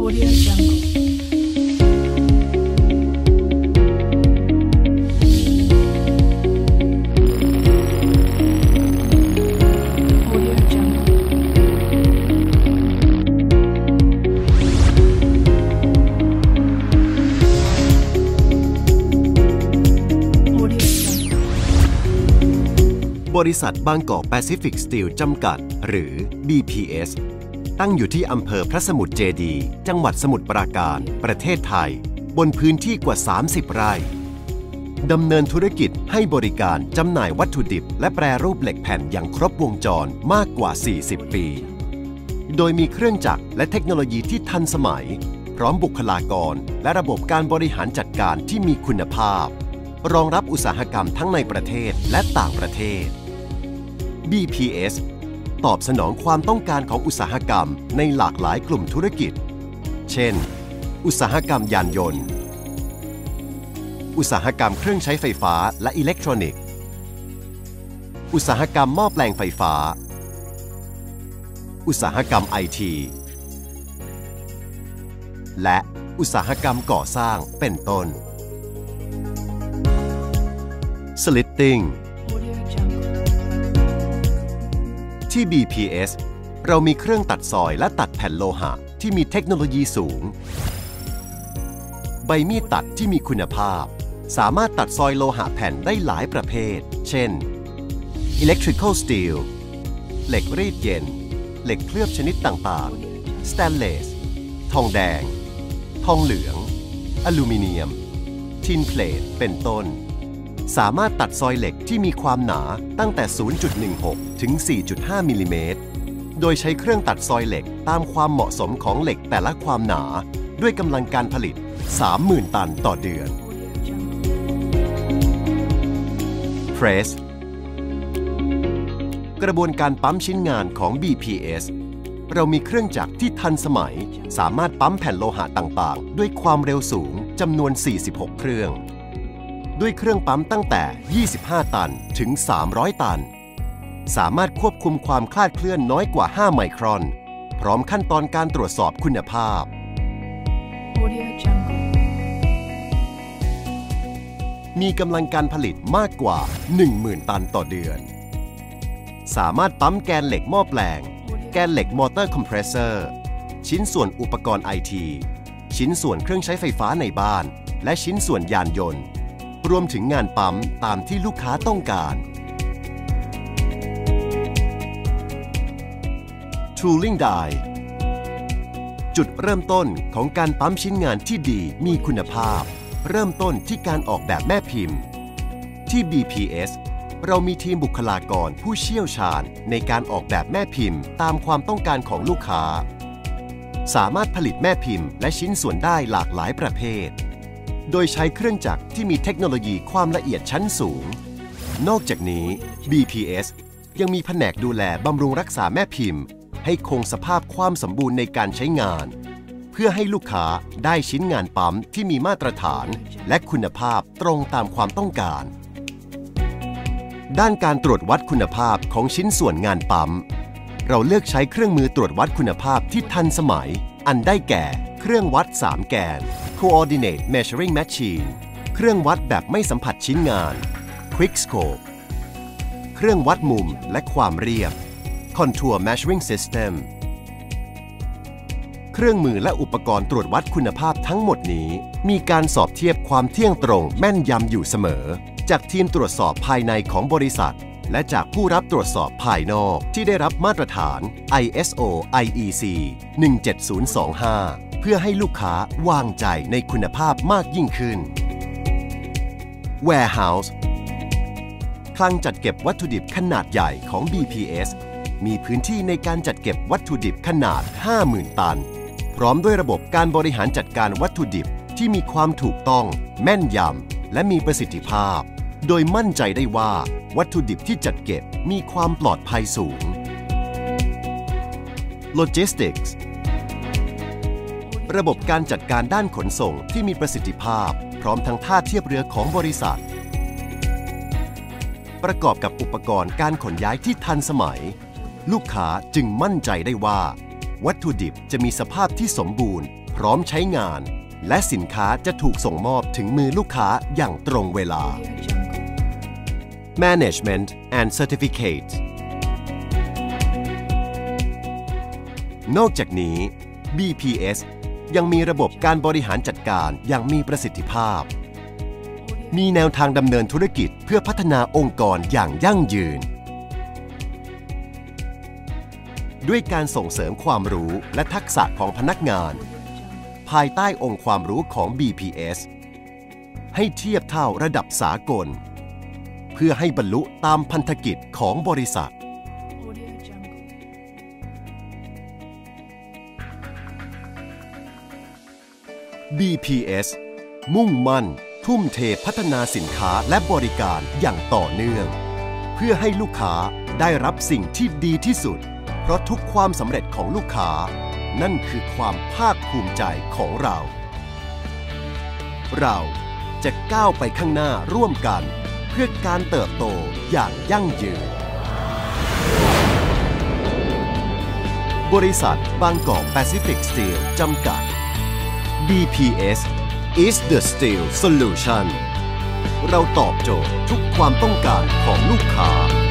Audio Jungle. บริษัทบางกอกแปซิฟิกสตีลจำกัดหรือ BPS ตั้งอยู่ที่อำเภอพระสมุทรเจดีย์จังหวัดสมุทรปราการประเทศไทยบนพื้นที่กว่า30ไร่ดำเนินธุรกิจให้บริการจำหน่ายวัตถุดิบและแปรรูปเหล็กแผ่นอย่างครบวงจรมากกว่า40ปีโดยมีเครื่องจักรและเทคโนโลยีที่ทันสมัยพร้อมบุคลากรและระบบการบริหารจัดการที่มีคุณภาพรองรับอุตสาหกรรมทั้งในประเทศและต่างประเทศBPS ตอบสนองความต้องการของอุตสาหกรรมในหลากหลายกลุ่มธุรกิจเช่นอุตสาหกรรมยานยนต์อุตสาหกรรมเครื่องใช้ไฟฟ้าและอิเล็กทรอนิกส์อุตสาหกรรมหม้อแปลงไฟฟ้าอุตสาหกรรม IT และอุตสาหกรรมก่อสร้างเป็นต้น Slittingที่ BPS เรามีเครื่องตัดซอยและตัดแผ่นโลหะที่มีเทคโนโลยีสูงใบมีดตัดที่มีคุณภาพสามารถตัดซอยโลหะแผ่นได้หลายประเภทเช่น Electrical Steel เหล็กรีดเย็นเหล็กเคลือบชนิดต่างๆ Stainless ทองแดงทองเหลืองอลูมิเนียมทินเพลทเป็นต้นสามารถตัดซอยเหล็กที่มีความหนาตั้งแต่ 0.16 ถึง 4.5 มิลลิเมตรโดยใช้เครื่องตัดซอยเหล็กตามความเหมาะสมของเหล็กแต่ละความหนาด้วยกำลังการผลิต 30,000 ตันต่อเดือน Press กระบวนการปั๊มชิ้นงานของ BPS เรามีเครื่องจักรที่ทันสมัยสามารถปั๊มแผ่นโลหะต่างๆด้วยความเร็วสูงจำนวน 46 เครื่องด้วยเครื่องปั๊มตั้งแต่ 25 ตัน ถึง 300 ตัน สามารถควบคุมความคลาดเคลื่อนน้อยกว่า 5 ไมครอน พร้อมขั้นตอนการตรวจสอบคุณภาพ Audio Jungle. มีกำลังการผลิตมากกว่า 10,000 ตันต่อเดือน สามารถปั๊มแกนเหล็กหม้อแปลง แกนเหล็กมอเตอร์คอมเพรสเซอร์ ชิ้นส่วนอุปกรณ์ IT ชิ้นส่วนเครื่องใช้ไฟฟ้าในบ้าน และชิ้นส่วนยานยนต์รวมถึงงานปั๊มตามที่ลูกค้าต้องการ Tooling Die จุดเริ่มต้นของการปั๊มชิ้นงานที่ดีมีคุณภาพเริ่มต้นที่การออกแบบแม่พิมพ์ที่ BPS เรามีทีมบุคลากรผู้เชี่ยวชาญในการออกแบบแม่พิมพ์ตามความต้องการของลูกค้าสามารถผลิตแม่พิมพ์และชิ้นส่วนได้หลากหลายประเภทโดยใช้เครื่องจักรที่มีเทคโนโลยีความละเอียดชั้นสูงนอกจากนี้ BPS ยังมีแผนกดูแลบำรุงรักษาแม่พิมพ์ให้คงสภาพความสมบูรณ์ในการใช้งานเพื่อให้ลูกค้าได้ชิ้นงานปั๊มที่มีมาตรฐานและคุณภาพตรงตามความต้องการด้านการตรวจวัดคุณภาพของชิ้นส่วนงานปั๊มเราเลือกใช้เครื่องมือตรวจวัดคุณภาพที่ทันสมัยอันได้แก่เครื่องวัด3แกน Coordinate Measuring Machine เครื่องวัดแบบไม่สัมผัสชิ้นงาน Quick Scope เครื่องวัดมุมและความเรียบ Contour Measuring System เครื่องมือและอุปกรณ์ตรวจวัดคุณภาพทั้งหมดนี้มีการสอบเทียบความเที่ยงตรงแม่นยำอยู่เสมอจากทีมตรวจสอบภายในของบริษัทและจากผู้รับตรวจสอบภายนอกที่ได้รับมาตรฐาน ISO IEC 17025 เพื่อให้ลูกค้าวางใจในคุณภาพมากยิ่งขึ้น Warehouse คลังจัดเก็บวัตถุดิบขนาดใหญ่ของ BPS มีพื้นที่ในการจัดเก็บวัตถุดิบขนาด 50,000 ตันพร้อมด้วยระบบการบริหารจัดการวัตถุดิบที่มีความถูกต้องแม่นยำและมีประสิทธิภาพโดยมั่นใจได้ว่าวัตถุดิบที่จัดเก็บมีความปลอดภัยสูง Logistics ระบบการจัดการด้านขนส่งที่มีประสิทธิภาพพร้อมทั้งท่าเทียบเรือของบริษัทประกอบกับอุปกรณ์การขนย้ายที่ทันสมัยลูกค้าจึงมั่นใจได้ว่าวัตถุดิบจะมีสภาพที่สมบูรณ์พร้อมใช้งานและสินค้าจะถูกส่งมอบถึงมือลูกค้าอย่างตรงเวลา Management and Certificate นอกจากนี้ BPS ยังมีระบบการบริหารจัดการอย่างมีประสิทธิภาพมีแนวทางดำเนินธุรกิจเพื่อพัฒนาองค์กรอย่างยั่งยืนด้วยการส่งเสริมความรู้และทักษะของพนักงานภายใต้องค์ความรู้ของ BPS ให้เทียบเท่าระดับสากลเพื่อให้บรรลุตามพันธกิจของบริษัท BPS มุ่งมั่นทุ่มเทพัฒนาสินค้าและบริการอย่างต่อเนื่องเพื่อให้ลูกค้าได้รับสิ่งที่ดีที่สุดเพราะทุกความสำเร็จของลูกค้านั่นคือความภาคภูมิใจของเราเราจะก้าวไปข้างหน้าร่วมกันเพื่อการเติบโตอย่างยั่งยืนบริษัทบางกอกแปซิฟิกสตีลจำกัด BPS is the steel solution เราตอบโจทย์ทุกความต้องการของลูกค้า